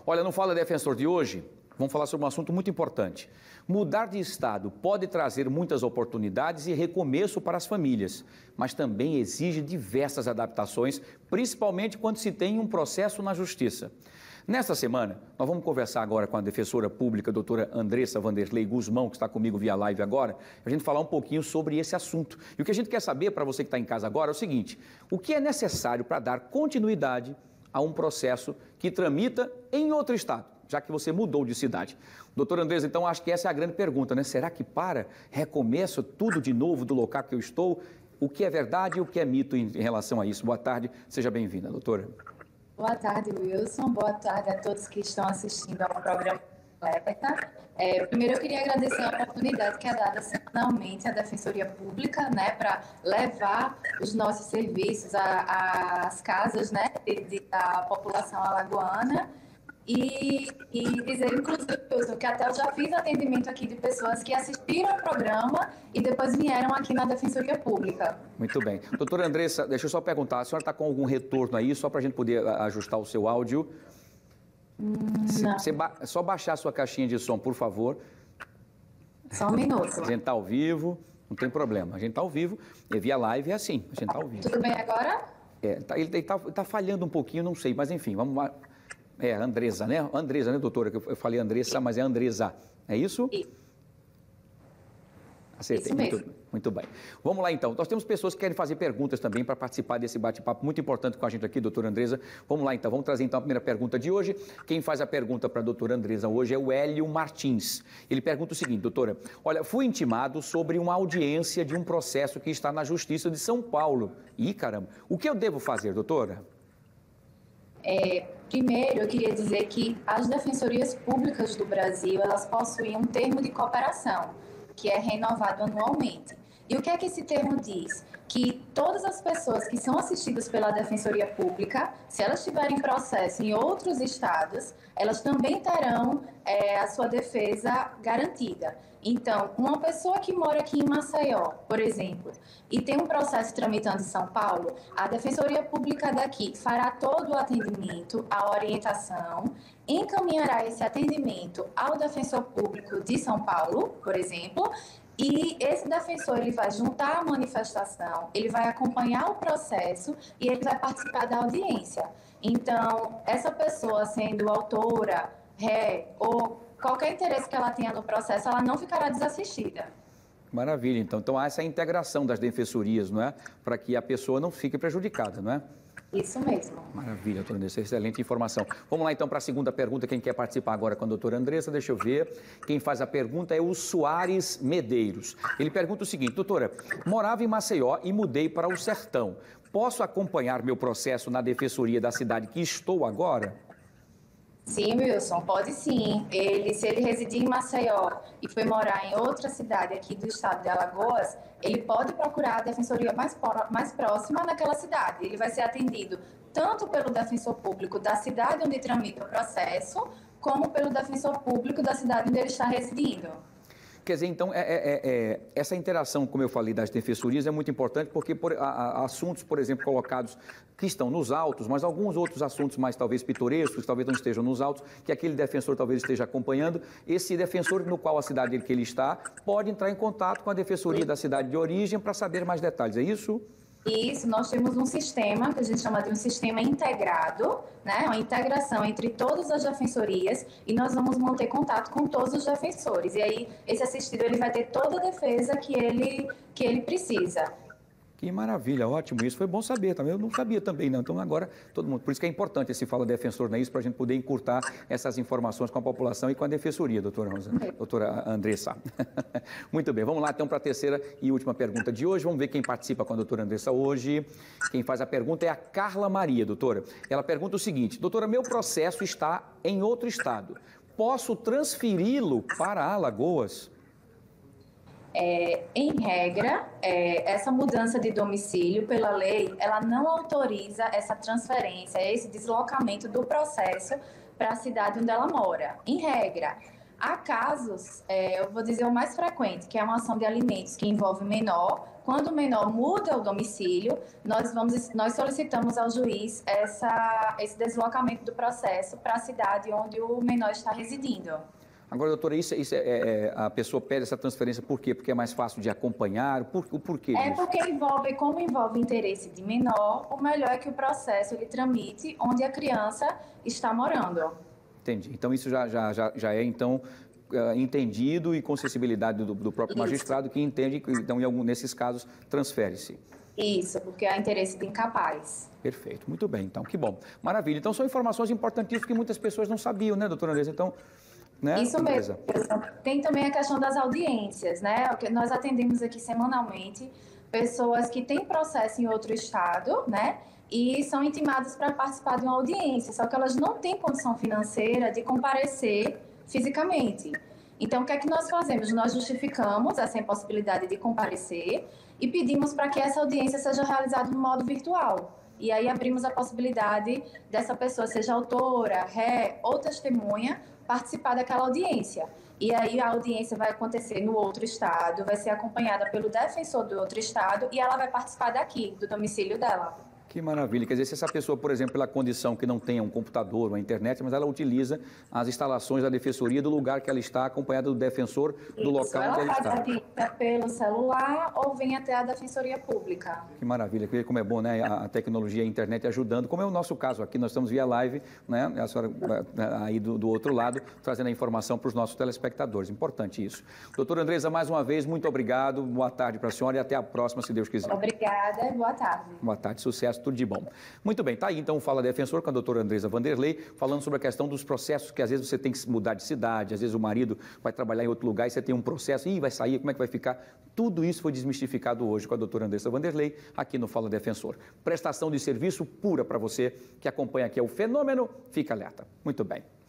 Olha, no Fala Defensor de hoje, vamos falar sobre um assunto muito importante. Mudar de estado pode trazer muitas oportunidades e recomeço para as famílias, mas também exige diversas adaptações, principalmente quando se tem um processo na justiça. Nesta semana, nós vamos conversar agora com a defensora pública, a doutora Andressa Vanderlei Guzmão, que está comigo via live agora, a gente falar um pouquinho sobre esse assunto. E o que a gente quer saber, para você que está em casa agora, é o seguinte: o que é necessário para dar continuidade a um processo que tramita em outro estado, já que você mudou de cidade? Doutora Andressa, então, acho que essa é a grande pergunta, né? Será que recomeço tudo de novo do local que eu estou? O que é verdade e o que é mito em relação a isso? Boa tarde, seja bem-vinda, doutora. Boa tarde, Wilson. Boa tarde a todos que estão assistindo ao programa Alerta. Primeiro, eu queria agradecer a oportunidade que é dada semanalmente à Defensoria Pública, né, para levar os nossos serviços às casas, né, da população alagoana. E dizer, inclusive, Wilson, que até eu já fiz atendimento aqui de pessoas que assistiram ao programa e depois vieram aqui na Defensoria Pública. Muito bem. Doutora Andressa, deixa eu só perguntar, a senhora está com algum retorno aí, só para a gente poder ajustar o seu áudio? Não. Só baixar a sua caixinha de som, por favor. Só um minuto. A gente está ao vivo, não tem problema. A gente está ao vivo, e via live é assim, a gente está ao vivo. Tudo bem agora? Ele está falhando um pouquinho, não sei, mas enfim, vamos lá. Andressa, né? Andressa, né, doutora? Que eu falei Andressa, mas é Andressa. É isso? Acertei. Isso mesmo. Muito bem. Vamos lá, então. Nós temos pessoas que querem fazer perguntas também para participar desse bate-papo muito importante com a gente aqui, doutora Andressa. Vamos lá, então. Vamos trazer, então, a primeira pergunta de hoje. Quem faz a pergunta para a doutora Andressa hoje é o Hélio Martins. Ele pergunta o seguinte: doutora, olha, fui intimado sobre uma audiência de um processo que está na Justiça de São Paulo. Ih, caramba. O que eu devo fazer, doutora? Primeiro, eu queria dizer que as defensorias públicas do Brasil, elas possuem um termo de cooperação, que é renovado anualmente. E o que é que esse termo diz? Que todas as pessoas que são assistidas pela Defensoria Pública, se elas tiverem processo em outros estados, elas também terão a sua defesa garantida. Então, uma pessoa que mora aqui em Maceió, por exemplo, e tem um processo tramitando em São Paulo, a Defensoria Pública daqui fará todo o atendimento, a orientação, encaminhará esse atendimento ao defensor público de São Paulo, por exemplo, e esse defensor ele vai juntar a manifestação, ele vai acompanhar o processo e ele vai participar da audiência. Então, essa pessoa sendo autora, ré ou qualquer interesse que ela tenha no processo, ela não ficará desassistida. Maravilha. Então há essa integração das defensorias, não é? Para que a pessoa não fique prejudicada, não é? Isso mesmo. Maravilha, doutora Andressa, excelente informação. Vamos lá então para a segunda pergunta, quem quer participar agora com a doutora Andressa, deixa eu ver. Quem faz a pergunta é o Soares Medeiros. Ele pergunta o seguinte: doutora, morava em Maceió e mudei para o Sertão. Posso acompanhar meu processo na defensoria da cidade que estou agora? Sim, Wilson, pode sim. Se ele residir em Maceió e foi morar em outra cidade aqui do estado de Alagoas, ele pode procurar a defensoria mais próxima naquela cidade. Ele vai ser atendido tanto pelo defensor público da cidade onde tramita o processo, como pelo defensor público da cidade onde ele está residindo. Quer dizer, então, essa interação, como eu falei, das defensorias é muito importante porque assuntos, por exemplo, colocados que estão nos autos, mas alguns outros assuntos mais talvez pitorescos, talvez não estejam nos autos, que aquele defensor talvez esteja acompanhando, esse defensor no qual a cidade que ele está pode entrar em contato com a defensoria da cidade de origem para saber mais detalhes, é isso? Isso, nós temos um sistema que a gente chama de um sistema integrado, né? Uma integração entre todas as defensorias e nós vamos manter contato com todos os defensores. E aí, esse assistido ele vai ter toda a defesa que ele precisa. Que maravilha, ótimo, isso foi bom saber também, eu não sabia também não, então agora todo mundo, por isso que é importante esse Fala Defensor, não é isso, para a gente poder encurtar essas informações com a população e com a defensoria, doutora Andressa. Muito bem, vamos lá então para a terceira e última pergunta de hoje, vamos ver quem participa com a doutora Andressa hoje. Quem faz a pergunta é a Carla Maria, doutora. Ela pergunta o seguinte: doutora, meu processo está em outro estado, posso transferi-lo para Alagoas? Em regra, essa mudança de domicílio, pela lei, ela não autoriza essa transferência, esse deslocamento do processo para a cidade onde ela mora. Em regra, Há casos, eu vou dizer o mais frequente, que é uma ação de alimentos que envolve menor. Quando o menor muda o domicílio, nós solicitamos ao juiz esse deslocamento do processo para a cidade onde o menor está residindo. Agora, doutora, a pessoa pede essa transferência por quê? Porque é mais fácil de acompanhar? O porquê disso? Porque como envolve interesse de menor, o melhor é que o processo ele tramite onde a criança está morando. Entendi. Então, isso já é, então, entendido e com sensibilidade do próprio magistrado que entende que, então, nesses casos, transfere-se. Isso, porque há interesse de incapaz. Perfeito. Muito bem, então, que bom. Maravilha. Então, são informações importantíssimas que muitas pessoas não sabiam, né, doutora Andressa? Então, né? Isso mesmo. Tem também a questão das audiências, né? Nós atendemos aqui semanalmente pessoas que têm processo em outro estado, né? E são intimadas para participar de uma audiência, só que elas não têm condição financeira de comparecer fisicamente. Então, o que é que nós fazemos? Nós justificamos essa impossibilidade de comparecer e pedimos para que essa audiência seja realizada no modo virtual. E aí abrimos a possibilidade dessa pessoa, seja autora, ré ou testemunha, participar daquela audiência. E aí a audiência vai acontecer no outro estado, vai ser acompanhada pelo defensor do outro estado e ela vai participar daqui, do domicílio dela. Que maravilha. Quer dizer, se essa pessoa, por exemplo, pela condição que não tenha um computador, uma internet, mas ela utiliza as instalações da defensoria do lugar que ela está, acompanhada do defensor do local onde ela está. Ela faz pelo celular ou vem até a defensoria pública. Que maravilha. Como é bom, né? A tecnologia, a internet ajudando, como é o nosso caso aqui. Nós estamos via live, né? A senhora aí do outro lado, trazendo a informação para os nossos telespectadores. Importante isso. Doutora Andressa, mais uma vez, muito obrigado. Boa tarde para a senhora e até a próxima, se Deus quiser. Obrigada e boa tarde. Boa tarde, sucesso. Tudo de bom. Muito bem, tá aí então o Fala Defensor com a doutora Andressa Vanderlei, falando sobre a questão dos processos, que às vezes você tem que mudar de cidade, às vezes o marido vai trabalhar em outro lugar e você tem um processo, vai sair, como é que vai ficar? Tudo isso foi desmistificado hoje com a doutora Andressa Vanderlei, aqui no Fala Defensor. Prestação de serviço pura para você que acompanha aqui o fenômeno, fica alerta. Muito bem.